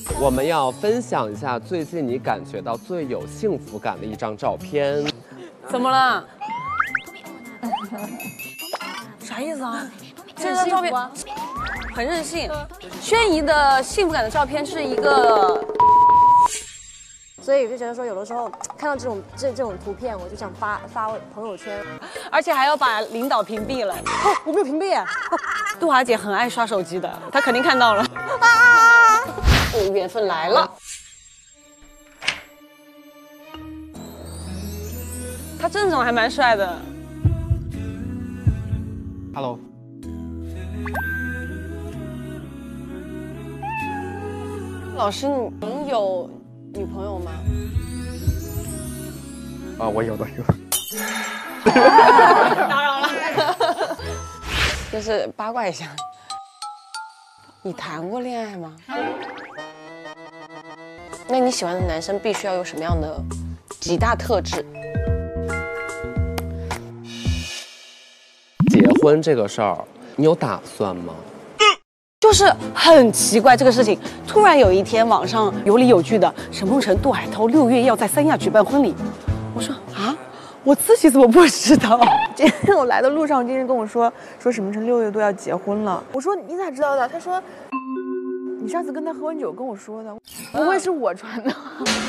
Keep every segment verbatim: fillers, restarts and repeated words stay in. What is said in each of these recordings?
我们要分享一下最近你感觉到最有幸福感的一张照片。 怎么了？啥意思啊？这张照片很任性。轩怡的幸福感的照片是一个。 所以就觉得说，有的时候看到这种这这种图片，我就想发发朋友圈， 而且还要把领导屏蔽了。 哦，我没有屏蔽。 杜华姐很爱刷手机的，她肯定看到了。啊！我缘分来了。他郑总还蛮帅的。 Hello。 老师，你有？ 女朋友吗？ 啊，我有的有。 打扰了。就是八卦一下，你谈过恋爱吗？那你喜欢的男生必须要有什么样的几大特质？ 结婚这个事儿，你有打算吗？ 就是很奇怪这个事情，突然有一天网上有理有据的，沈梦辰、杜海涛六月要在三亚举办婚礼。我说啊，我自己怎么不知道？ 今天我来的路上，金人跟我说说沈梦辰六月多要结婚了。我说你咋知道的？他说你上次跟他喝完酒跟我说的，不会是我传的？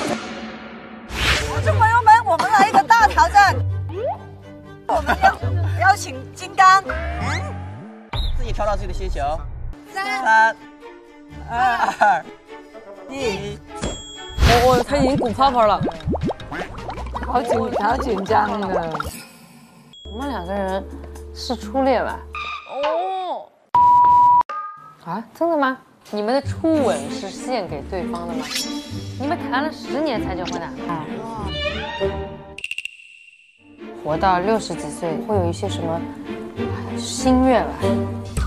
观众朋友们，我们来一个大挑战，我们要邀请金刚，嗯， 自己挑到自己的星球。 三三二一， 我我他已经鼓泡泡了， 好紧好紧张的。我们两个人是初恋吧？ 哦， 啊，真的吗？你们的初吻是献给对方的吗？你们谈了十年才结婚的？啊。活到六十几岁，会有一些什么心愿吧？